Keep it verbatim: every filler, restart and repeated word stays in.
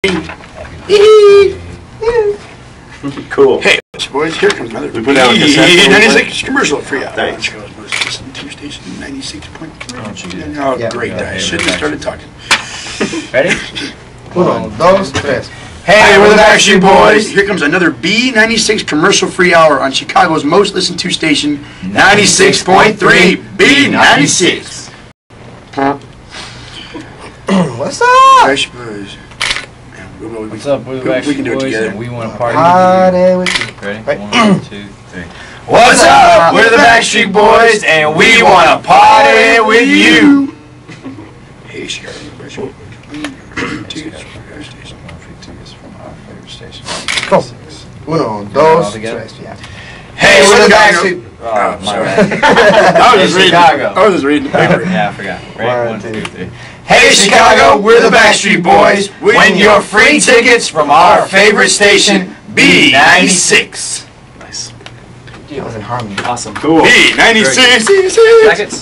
Cool. Hey, boys, here comes another. We put out a cassette. ninety-six commercial for you. Thanks. Chicago's most listened to station, ninety-six point three. Oh, geez. Oh, Yeah, great. yeah, I yeah, shouldn't have started talking. Ready? Uno, dos, tres. Hey, we're the Backstreet Boys. Here comes another B ninety-six commercial-free hour on Chicago's most listened to station, ninety-six point three B ninety-six. What's up? Fresh Boys. We, we, What's up, we're the we, we Backstreet can do it Boys, together. and we want to party Party with you. with you. Ready? Right. One, two, three. What's up? We're the Backstreet Boys, and we want to party with you. Hey, Chicago. Tickets from our station. Tickets from our favorite station. Go. Uno, All dos, together? tres. Yeah. Hey, we're the Backstreet. Backstreet. Oh, my sorry. bad. I was just reading. Chicago. I was just reading the paper. Yeah, I forgot. Ready? One, One, two, three. Hey, Chicago, we're the Backstreet Boys. Win your free tickets from our favorite station, B ninety-six. Nice. That was in harmony. Awesome. Cool. B ninety-six. Jackets.